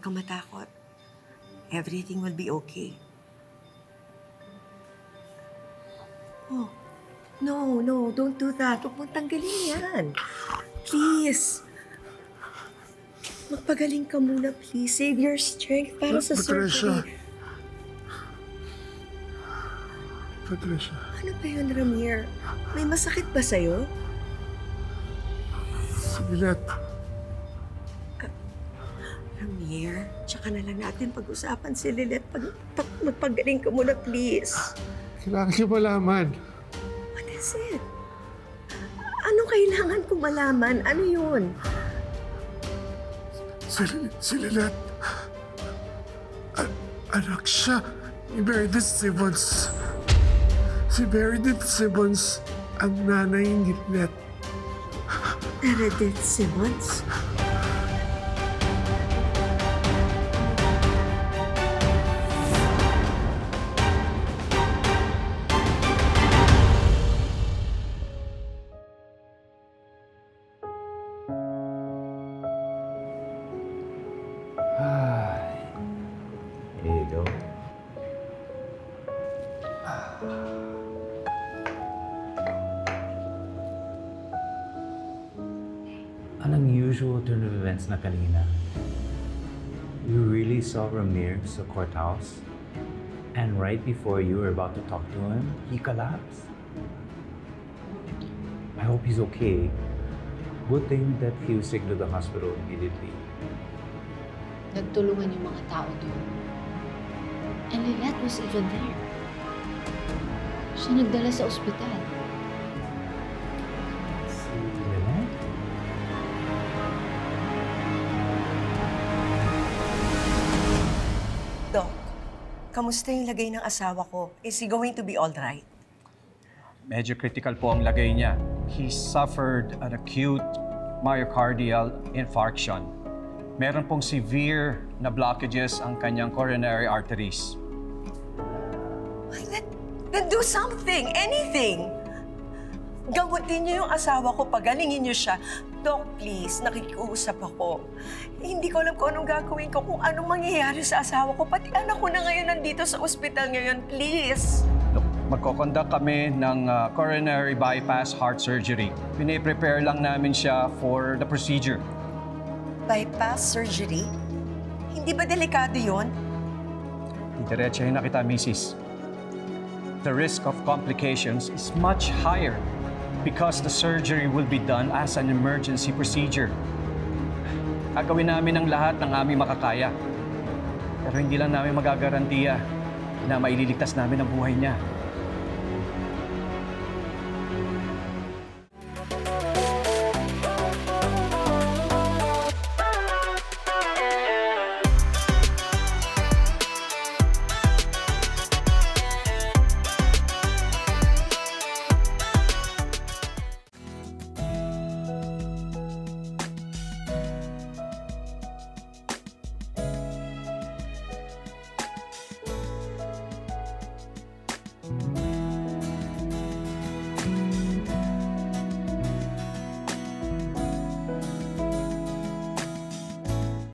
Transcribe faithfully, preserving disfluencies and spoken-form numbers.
kang matakot. Everything will be okay. Oh, no, no, don't do that. Huwag mong tanggalin yan. Please. Magpagaling ka muna, please. Save your strength para sa Patricia. surgery. Patricia. Ano ba yun, Ramir? May masakit ba sa'yo? Si Lilet. Ramir, tsaka na lang natin pag-usapan si Lilet. Pag, pag, magpagaling ka muna, please. Kailangan niyo malaman. What is it? Anong kailangan ko malaman? Ano yun? Si, si Lilet. A- anak siya ni Meredith Simmons. Si Meredith Simmons ang nanay ni Lilet. Meredith Simmons? Here you go. An unusual turn of events na kanina. You really saw Ramir sa courthouse, and right before you were about to talk to him, he collapsed. I hope he's okay. Good thing that he was taken to the hospital immediately. Nagtulungan yung mga tao doon. And Lilet was even there. Siya nagdala sa ospital. Si Lilet? Doc, kamusta yung lagay ng asawa ko? Is he going to be all right? Medyo critical po ang lagay niya. He suffered an acute myocardial infarction. Meron pong severe na blockages ang kanyang coronary arteries. Then, then do something, anything. Gamutin niyo yung asawa ko, pagalingin niyo siya. Doc, please, nakikiusap ako. Hindi ko alam kung anong gagawin ko, kung anong mangyayari sa asawa ko. Pati anak ko na ngayon nandito sa ospital ngayon, please. Look, magkoconduct kami ng uh, coronary bypass heart surgery. Pine-prepare lang namin siya for the procedure. Bypass surgery? Hindi ba delikado yun? Diretsahin na kita, Missus The risk of complications is much higher because the surgery will be done as an emergency procedure. Gagawin namin ang lahat ng aming makakaya. Pero hindi lang namin magagarantiya na maililigtas namin ang buhay niya.